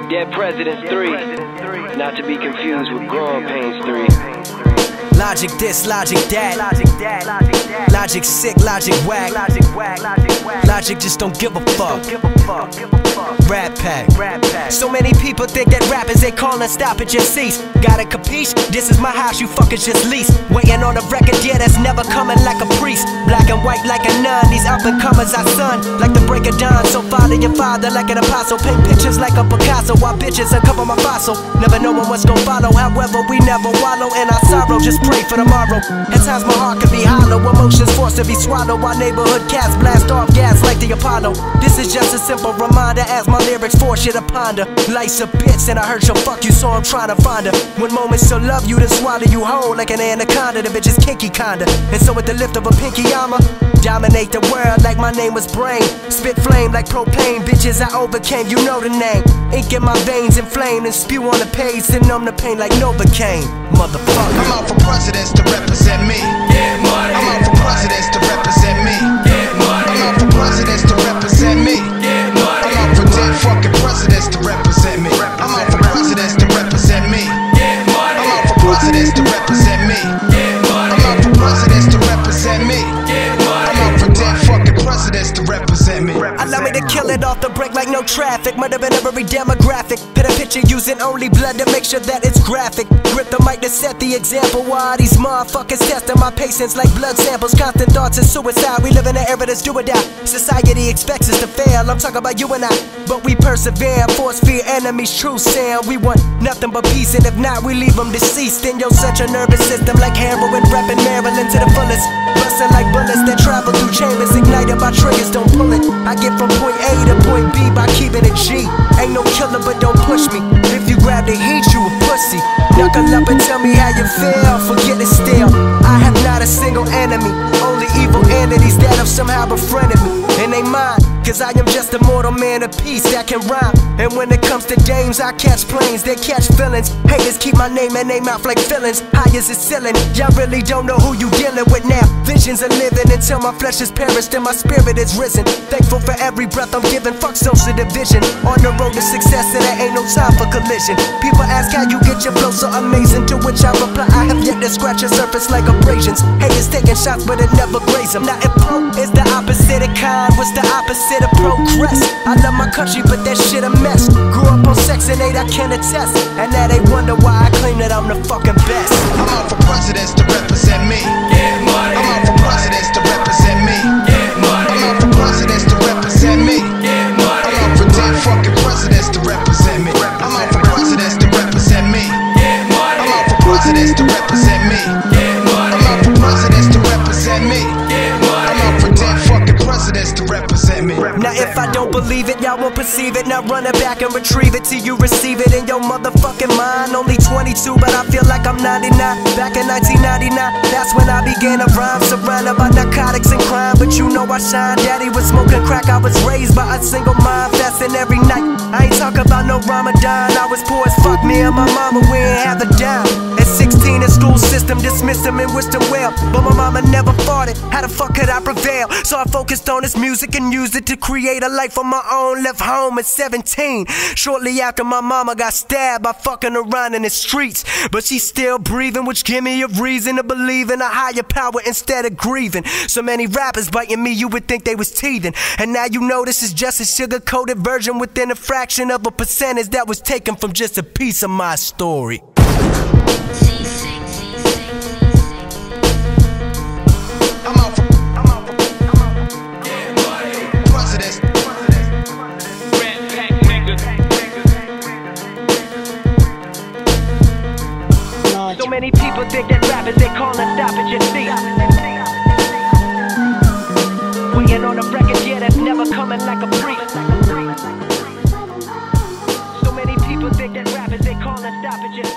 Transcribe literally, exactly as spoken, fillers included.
Dead Presidents three, not to be confused with Growing Pains three. Logic this, logic that. Logic sick, logic whack. Logic just don't give a fuck. Rat pack. So many people think that rappers they call and stop it, just cease. Got a capiche? This is my house, you fuckers just lease. Waiting on a record, yeah, that's never coming like a priest. Black and white like a nun, these up and comers I son. Like the break of dawn, so follow your father like an apostle. Paint pictures like a Picasso, while bitches uncover my fossil. Never knowing what's gon' follow, however we never wallow in our sorrow. Just pray for tomorrow. At times my heart can be hollow, emotions forced to be swallowed while neighborhood cats blast off gas like the Apollo. This is just a simple reminder as my lyrics force you to ponder. Life's a bitch and I hurt your fuck you, so I'm trying to find her. When moments to love you, then swallow you whole like an anaconda. The bitch is kinky kinda, and so with the lift of a pinky I'ma dominate the world like my name was Brain. Spit flame like propane, bitches I overcame, you know the name. Ink in my veins inflamed and spew on the page and numb the pain like Novocaine. Motherfucker, I'm out for presidents to represent me. Get money. I'm out for presidents to represent me. Get money. I'm out for presidents to represent me. Get money. I'm out for dead fucking presidents to represent me. I'm out for presidents to represent me. Get money. I'm out for presidents to represent me. Get money. I'm out for presidents to represent me. Get money. I'm out for dead fucking presidents to represent me. allow me to kill it off the break like no traffic. Murder in every demographic. Put a picture using only blood to make sure that it's graphic. Grip the mic to set the example. Why these motherfuckers testing my patience like blood samples. Constant thoughts of suicide. We live in an era that's do or die. Society expects us to fail. I'm talking about you and I, but we persevere. Force fear enemies, true sound. We want nothing but peace, and if not, we leave them deceased. In your central nervous system like heroin, repping Maryland to the fullest. Busting like bullets that travel through chambers, ignited by triggers, don't pull it. I get from point A to point B by keeping it G. Ain't no killer, but don't push me. If you grab the heat, you a pussy. Knuckle up and tell me how you feel. Forget it still. I have not a single enemy, only evil entities that have somehow befriended me. And they mine, cause I am just a mortal man of peace that can rhyme. And when it comes to dames, I catch planes, they catch feelings. Haters keep my name in their mouth like villains. High as the ceiling, y'all really don't know who you dealing with now. Visions are living until my flesh is perished and my spirit is risen. Thankful for every breath I'm giving, fuck social division. On the road to success and there ain't no time for collision. People ask how you get your flow so amazing, to which I reply I have yet to scratch the surface like abrasions. Haters taking shots but it never graze them. Now if pro is the opposite of con, what's the opposite of progress? I love my country but that shit a mess. Grew up on Section eight, I can attest. And now they wonder why I claim that I'm the fucking best. I'm out for presidents to represent me. Get money. I'm out for presidents to represent me. Get money. I'm out for presidents to represent me. Get money. I'm out for dead fucking presidents to represent me. I'm out for presidents to represent me. Get money. I'm out for presidents to represent me. Get money. I'm out for presidents to represent me. Get I'm money. out for dead fucking presidents to represent me. Now if I don't believe it, y'all won't perceive it. Now run it back and retrieve it till you receive it in your motherfucking mind. Only twenty-two, but I feel like I'm ninety-nine. Back in nineteen ninety-nine, that's when I began to rhyme. Surrounded by narcotics and crime, but you know I shine. Daddy was smoking crack, I was raised by a single mind. Fasting every night, I ain't talking about no Ramadan. I was poor as fuck, me and my mama, we ain't have a dime. At sixteen, the school system dismissed him and wished him well, but my mama never fought it. How the fuck could I prevail? So I focused on this music and used it to create a life of my own. Left home at seventeen, shortly after my mama got stabbed by fucking around in the streets. But she's still breathing, which give me a reason to believe in a higher power instead of grieving. So many rappers biting me, you would think they was teething. And now you know this is just a sugar-coated version within a fraction of a percentage that was taken from just a piece of my story. I'm out for, I'm out for, I'm out for Get money. presidents. Red pack niggas. So many people think that rappers they call and stop it, just see. Waiting on a record, yeah, that's never coming like a priest. So many people think that rappers they call and stop it, just